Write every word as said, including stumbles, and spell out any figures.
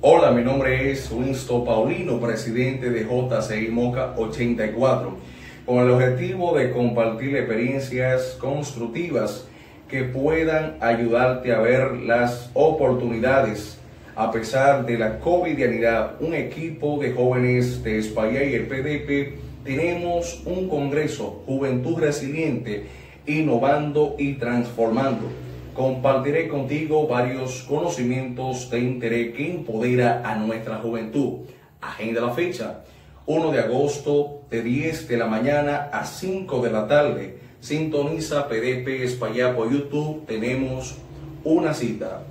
Hola, mi nombre es Winston Paulino, presidente de J C I Moca ochenta y cuatro, con el objetivo de compartir experiencias constructivas que puedan ayudarte a ver las oportunidades a pesar de la covidianidad. Un equipo de jóvenes de España y el P D P tenemos un congreso Juventud Resiliente, innovando y transformando. Compartiré contigo varios conocimientos de interés que empodera a nuestra juventud. Agenda la fecha, primero de agosto, de diez de la mañana a cinco de la tarde. Sintoniza P D P España por YouTube. Tenemos una cita.